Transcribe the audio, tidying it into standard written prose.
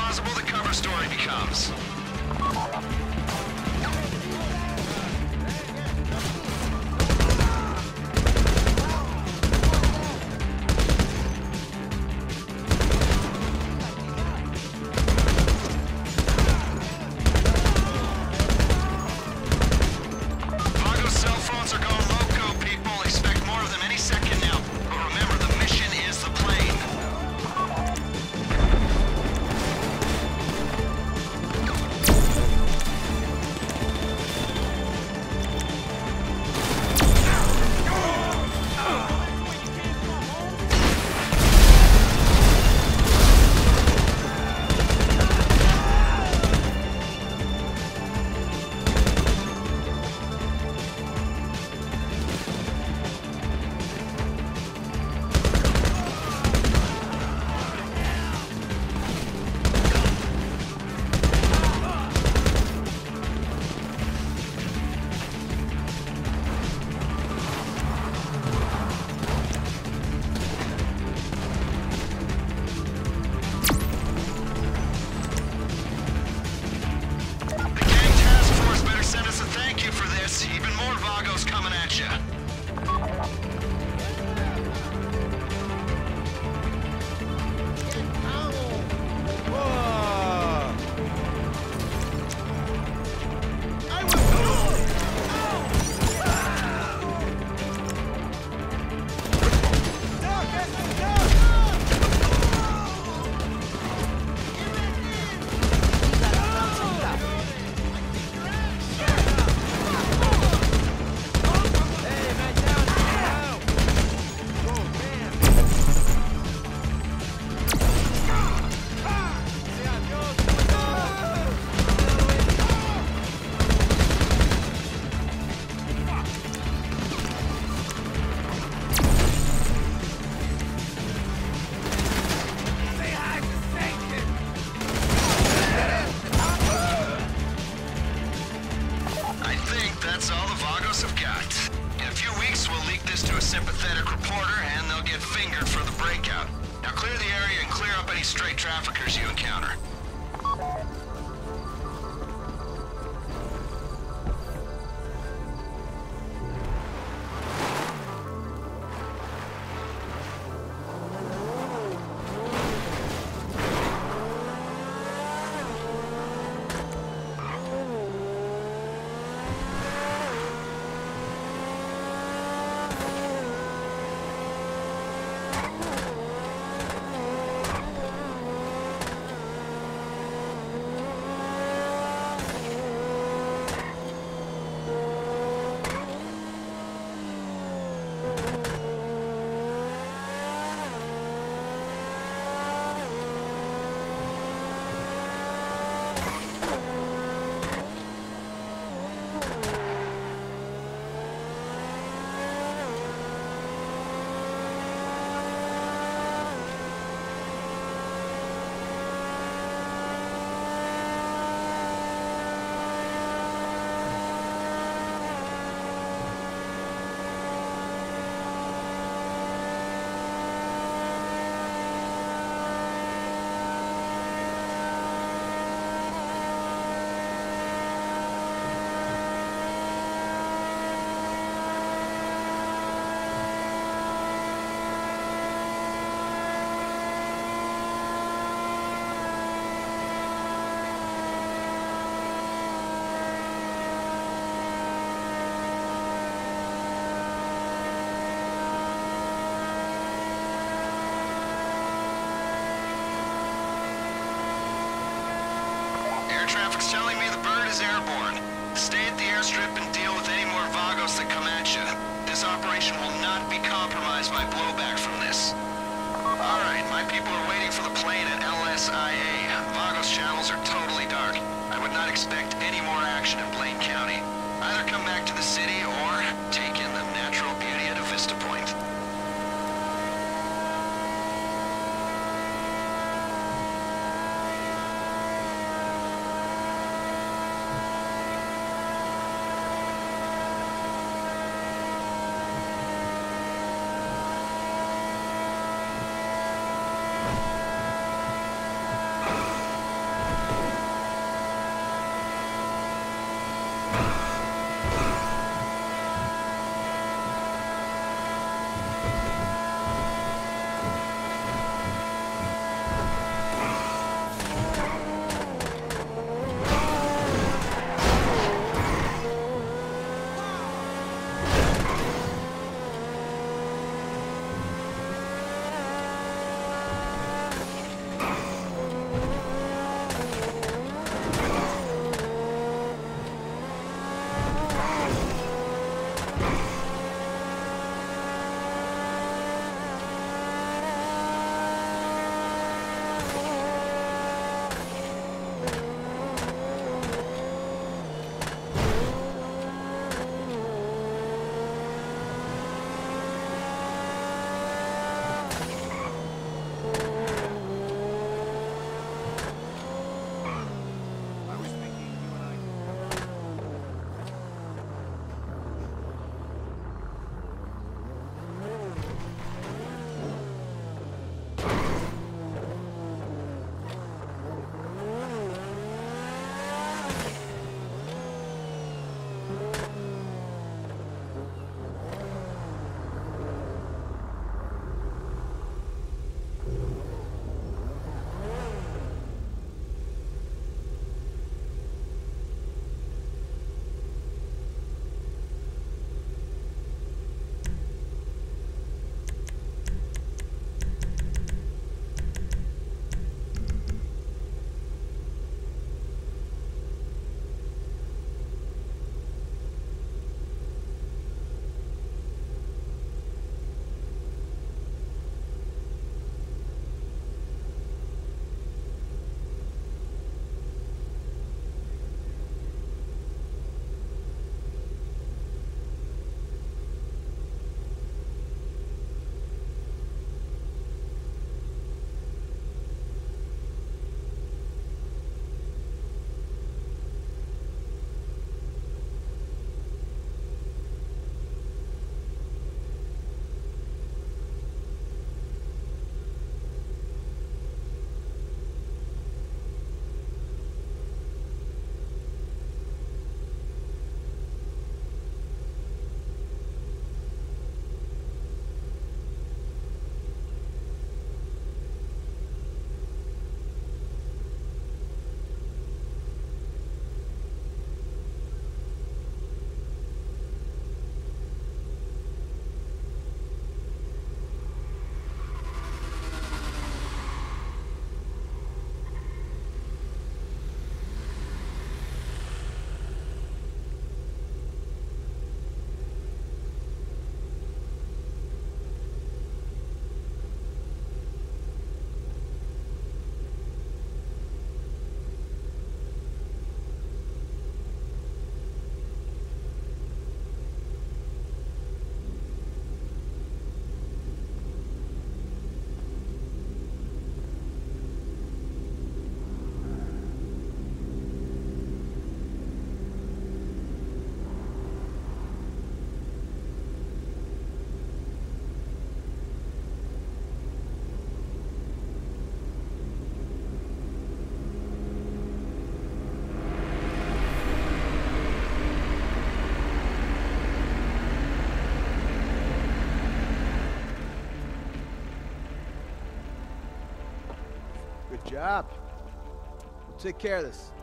plausible the cover story becomes. Vago's cell phones are going loco, people. Expect more of them any second now. But remember, the mission is the plane. Even more Vagos coming at you. That's all the Vagos have got. In a few weeks, we'll leak this to a sympathetic reporter, and they'll get fingered for the breakout. Now clear the area and clear up any stray traffickers you encounter. Traffic's telling me the bird is airborne. Stay at the airstrip and deal with any more Vagos that come at you. This operation will not be compromised by blowback from this. Alright, my people are waiting for the plane at LSIA. Vagos channels are totally dark. I would not expect any more action in Blaine County. Either come back to the city or take in the natural beauty at a Vista Point. job. We'll take care of this.